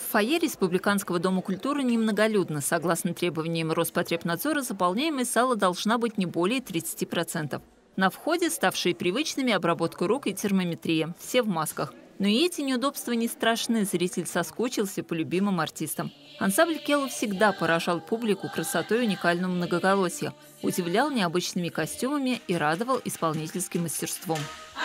В фойе Республиканского дома культуры немноголюдно. Согласно требованиям Роспотребнадзора, заполняемость зала должна быть не более 30%. На входе ставшие привычными обработка рук и термометрия. Все в масках. Но и эти неудобства не страшны. Зритель соскучился по любимым артистам. Ансамбль Келу всегда поражал публику красотой уникального многоголосия, удивлял необычными костюмами и радовал исполнительским мастерством.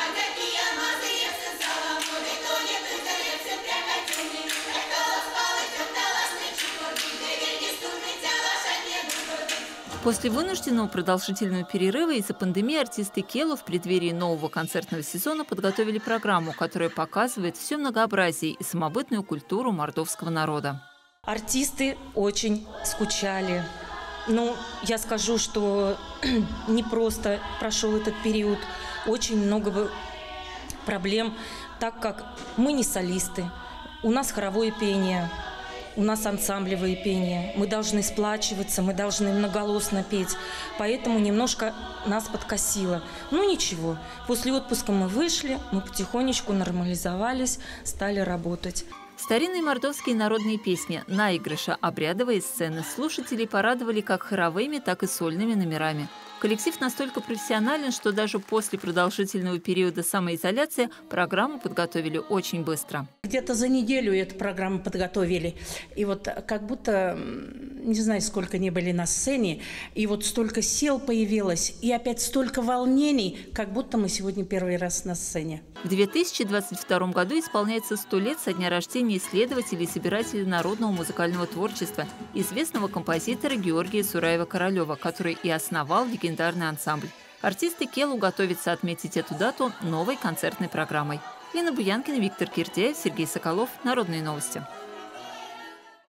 После вынужденного продолжительного перерыва из-за пандемии артисты Келу в преддверии нового концертного сезона подготовили программу, которая показывает все многообразие и самобытную культуру мордовского народа. Артисты очень скучали. Но я скажу, что не просто прошел этот период, очень много проблем, так как мы не солисты, у нас хоровое пение. У нас ансамблевое пение. Мы должны сплачиваться, мы должны многоголосно петь. Поэтому немножко нас подкосило. Ну ничего, после отпуска мы вышли, мы потихонечку нормализовались, стали работать. Старинные мордовские народные песни, наигрыши, обрядовые сцены слушателей порадовали как хоровыми, так и сольными номерами. Коллектив настолько профессионален, что даже после продолжительного периода самоизоляции программу подготовили очень быстро. Где-то за неделю эту программу подготовили. И вот как будто, не знаю, сколько не были на сцене, и вот столько сил появилось, и опять столько волнений, как будто мы сегодня первый раз на сцене. В 2022 году исполняется 100 лет со дня рождения исследователя и собирателя народного музыкального творчества, известного композитора Георгия Сураева-Королева, который и основал легендарный ансамбль. Артисты Келу готовятся отметить эту дату новой концертной программой. Лена Буянкина, Виктор Кирдяев, Сергей Соколов. Народные новости.